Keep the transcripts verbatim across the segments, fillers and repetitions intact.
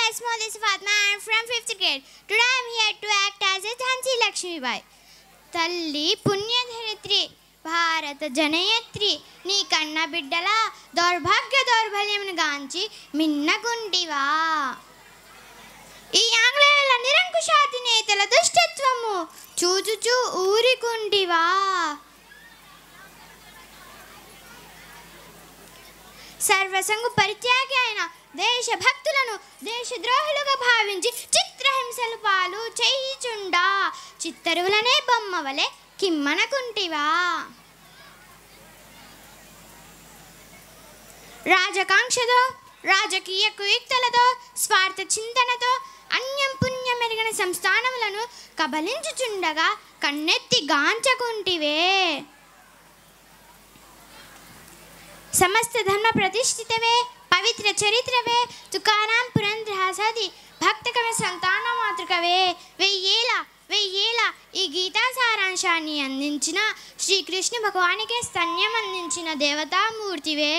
small is Fatma. I am from fifth grade. Today I am here to act as a Jhansi Lakshmi Bai. Talli Punyadharitri Bharata Janayatri Nee kanna biddala దౌర్భాగ్య దౌర్బల్యమును గాంచి మిన్నగుంటివా. ఈ ఆంగ్లేయుల నిరంకుశాతి నేతల దుష్టత్వము చూచుచూ ఊరికుంటివా. సర్వసంగు పరిత్యాగి అయిన దేశభక్తులను దేశద్రోహులుగా భావించి చిత్రహింసలు పాలు చేయిచుండా చిత్తరువులనే బొమ్మవలే కిమ్మనకుంటివా. రాజకాంక్షతో రాజకీయ కుయుక్తులతో స్వార్థ చింతనతో అన్యం పుణ్యం మెరిగిన సంస్థానములను కబలించుచుండగా కన్నెత్తి గాంచకుంటివే. సమస్త ధర్మ ప్రతిష్ఠితవే పవిత్ర చరిత్రవే తుకారాం పురంధ్రహాసది భక్తకవి సంతాన మాతృకవే. వెయ్యేల వెయ్యేల ఈ గీతా సారాంశాన్ని అందించిన శ్రీకృష్ణ భగవానికే స్తన్యం అందించిన దేవతామూర్తివే.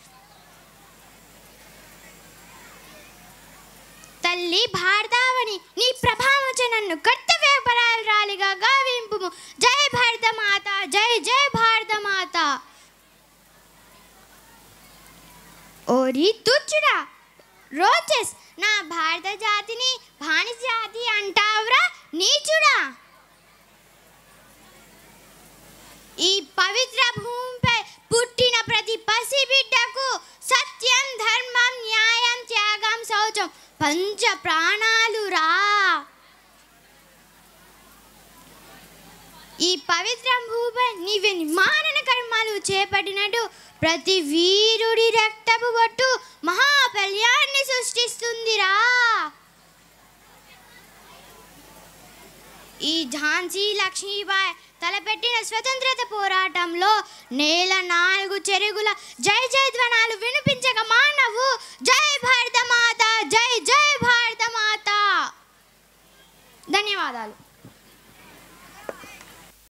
తల్లి భారతావని నీ ప్రభావచ నన్ను కర్తవ్యపరాలురాలిగా గావింపుము. జై భారత మాత, జై జై భారత మాత. ఓరి తుచ్చుడా రోచెస్, నా భారత జాతిని బానిస జాతి అంటావురా నీచుడా. ఈ పవిత్ర భూమిపై పుట్టిన ప్రతి పసిబిడ్డకు సత్యం, ధర్మం, న్యాయం, త్యాగం, శౌచం పంచ ప్రాణాలు రా. ఈ పవిత్ర భూమిపై నీవెన్ని మారణ కర్మాలు చేపట్టినట్టు ప్రతి వీరుడి రక్తపు బొట్టు మహాబల్యాన్ని సృష్టిస్తుందిరా. ఈ ఝాన్సీ లక్ష్మీబాయి తలపెట్టిన స్వతంత్రత పోరాటంలో నేల నాలుగు చెరుగుల జై జై ధ్వనాలు వినిపించక మానవు. జై భారత మాత, జై జై భారత మాత. ధన్యవాదాలు.